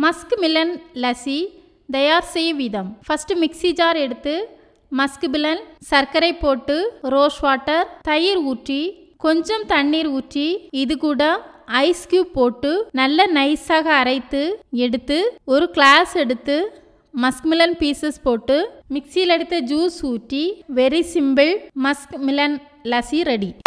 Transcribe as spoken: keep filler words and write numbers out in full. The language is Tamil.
musk melon lassi தயார் செய்ய விதம். ஃபர்ஸ்ட் மிக்ஸி ஜார் எடுத்து மஸ்க் மிலன் சர்க்கரை போட்டு ரோஸ் வாட்டர் தயிர் ஊற்றி கொஞ்சம் தண்ணீர் ஊற்றி இது கூட ஐஸ் கியூப் போட்டு நல்ல நைஸாக அரைத்து எடுத்து ஒரு கிளாஸ் எடுத்து மஸ்க் மிலன் பீசஸ் போட்டு மிக்ஸியில் எடுத்த ஜூஸ் ஊற்றி very simple musk melon lassi ready.